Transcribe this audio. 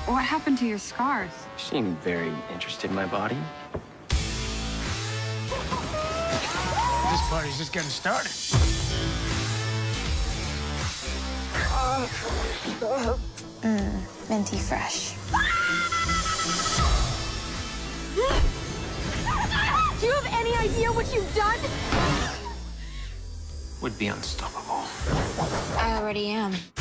What happened to your scars? You seem very interested in my body. This party's just getting started. Minty fresh. Do you have any idea what you've done? Would be unstoppable. I already am.